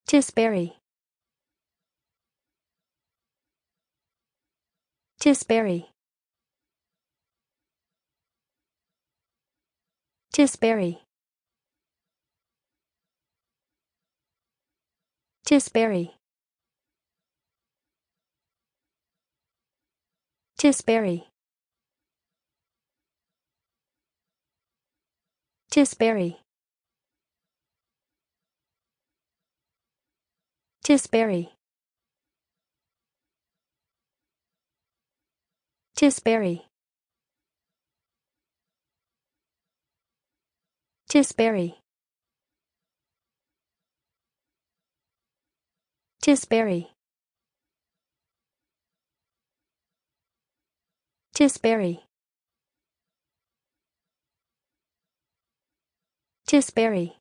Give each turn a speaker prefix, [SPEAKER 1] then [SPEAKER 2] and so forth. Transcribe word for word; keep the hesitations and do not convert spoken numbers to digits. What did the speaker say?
[SPEAKER 1] Tisbury. Tisbury. Tisbury. Tisbury. Tisbury. Tisbury. Tisbury. Tisbury. Tisbury. Tisbury. Tisbury. Tisbury.